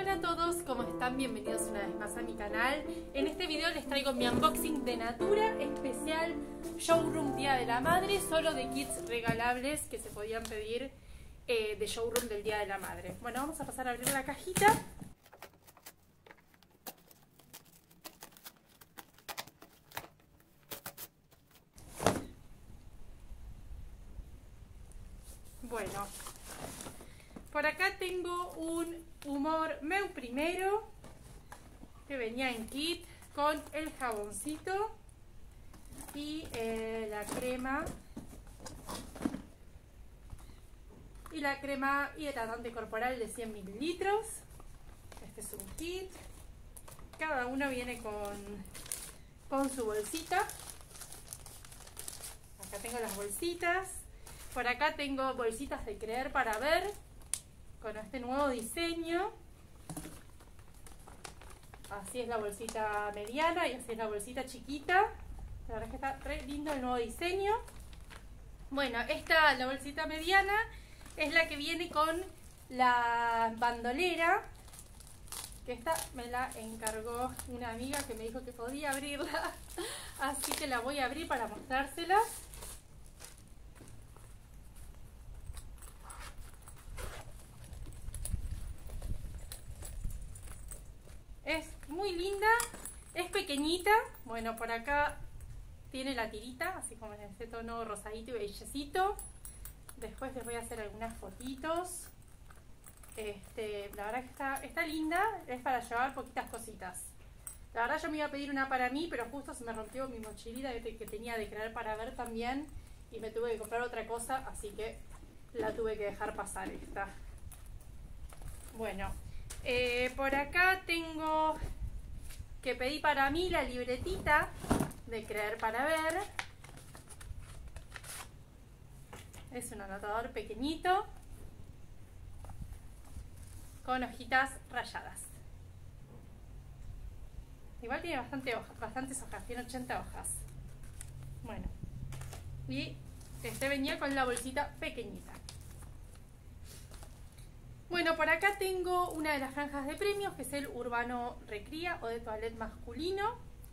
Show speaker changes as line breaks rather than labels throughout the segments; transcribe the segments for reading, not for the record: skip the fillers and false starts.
Hola a todos, ¿cómo están? Bienvenidos una vez más a mi canal. En este video les traigo mi unboxing de Natura, especial Showroom Día de la Madre, solo de kits regalables que se podían pedir de Showroom del Día de la Madre. Bueno, vamos a pasar a abrir la cajita. Bueno, por acá tengo un Humor Meu Primero que venía en kit con el jaboncito y la crema hidratante corporal de 100 mililitros. Este es un kit, cada uno viene con su bolsita. Acá tengo las bolsitas. Por acá tengo bolsitas de Creer para Ver con este nuevo diseño. Así es la bolsita mediana y así es la bolsita chiquita. La verdad es que está re lindo el nuevo diseño. Bueno, la bolsita mediana es la que viene con la bandolera, que esta me la encargó una amiga que me dijo que podía abrirla. Así que la voy a abrir para mostrárselas. Es muy linda, es pequeñita. Bueno, por acá tiene la tirita, así como en este tono rosadito y bellecito. Después les voy a hacer algunas fotitos. La verdad que está linda, es para llevar poquitas cositas. La verdad yo me iba a pedir una para mí, pero justo se me rompió mi mochilita que tenía de Creer para Ver también. Y me tuve que comprar otra cosa, así que la tuve que dejar pasar esta. Bueno. Por acá tengo que pedí para mí la libretita de Creer para Ver. Es un anotador pequeñito con hojitas rayadas. Igual tiene bastantes hojas, tiene 80 hojas. Bueno, y venía con la bolsita pequeñita. Bueno, por acá tengo una de las franjas de premios, que es el Urbano Recría o de toilet masculino.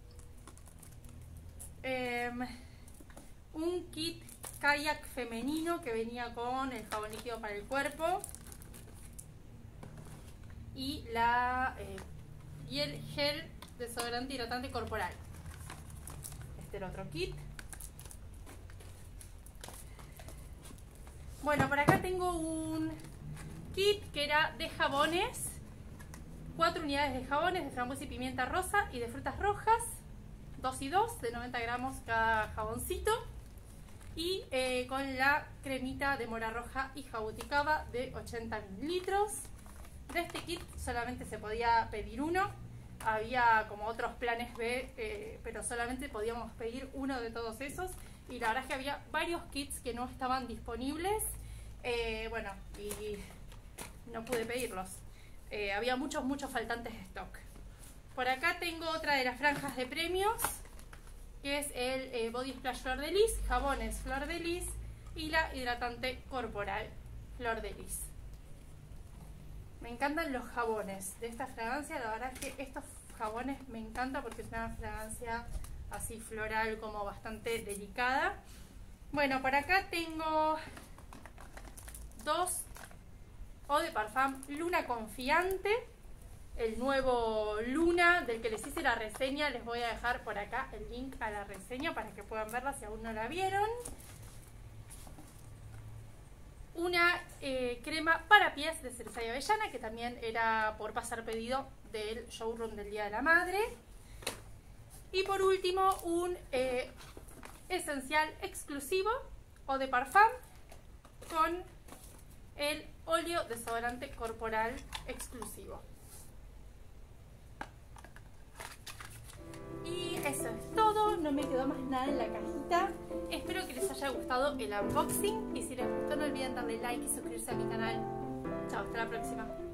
Un kit kayak femenino que venía con el jabón líquido para el cuerpo y el gel desodorante hidratante corporal. Este es el otro kit. Bueno, por acá tengo un kit que era de jabones, 4 unidades de jabones de frambuesa y pimienta rosa y de frutas rojas, 2 y 2 de 90 gramos cada jaboncito, y con la cremita de mora roja y jabuticaba de 80 mililitros. De este kit solamente se podía pedir uno, había como otros planes B, pero solamente podíamos pedir uno de todos esos, y la verdad es que había varios kits que no estaban disponibles. Bueno, y no pude pedirlos. Había muchos faltantes de stock. Por acá tengo otra de las franjas de premios, que es el Body Splash Flor de Lis, jabones Flor de Lis y la hidratante corporal Flor de Lis. Me encantan los jabones de esta fragancia. La verdad es que estos jabones me encantan porque es una fragancia así floral, como bastante delicada. Bueno, por acá tengo 2 Eau de Parfum Luna Confiante, el nuevo Luna del que les hice la reseña. Les voy a dejar por acá el link a la reseña para que puedan verla si aún no la vieron. Una crema para pies de cereza y avellana, que también era por pasar pedido del Showroom del Día de la Madre. Y por último un esencial exclusivo Eau de Parfum con el óleo desodorante corporal exclusivo. Y eso es todo, no me quedó más nada en la cajita. Espero que les haya gustado el unboxing y si les gustó no olviden darle like y suscribirse a mi canal. Chao, hasta la próxima.